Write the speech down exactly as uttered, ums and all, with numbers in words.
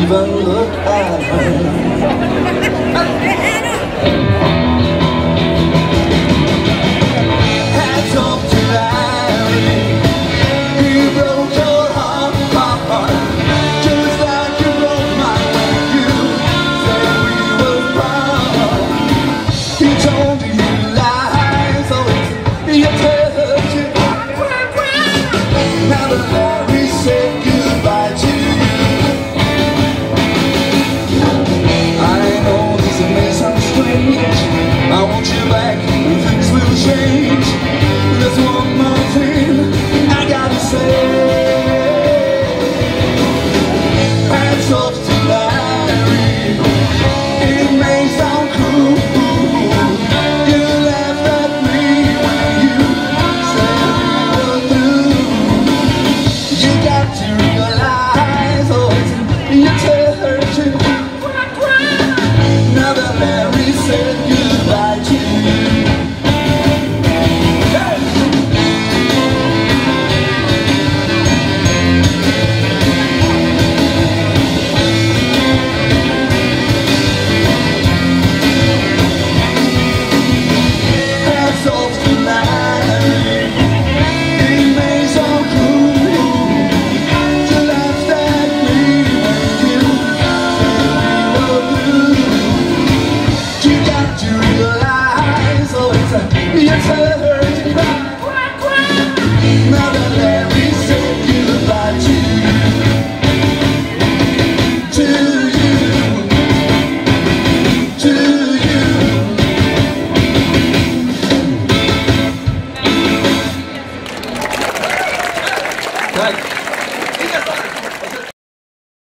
even look at her. Hats off to Larry, he broke your heart, just like you broke mine when you said we were proud. He told you lies, always you told you. Now that Larry said goodbye to you, I know this may sound strange. I want you back and things will change. There's one more thing I gotta say. Hats off to Larry. It may sound cruel, you laughed at me when you said we were through. You got to realize, oh, it's your turn. Now that Larry said goodbye to you. Hats off to Larry. It may sound cruel, you laughed at me when you said we were through. You got to realize, oh, it's your turn to cry. Now that Larry said goodbye to you, to you, to you. Right.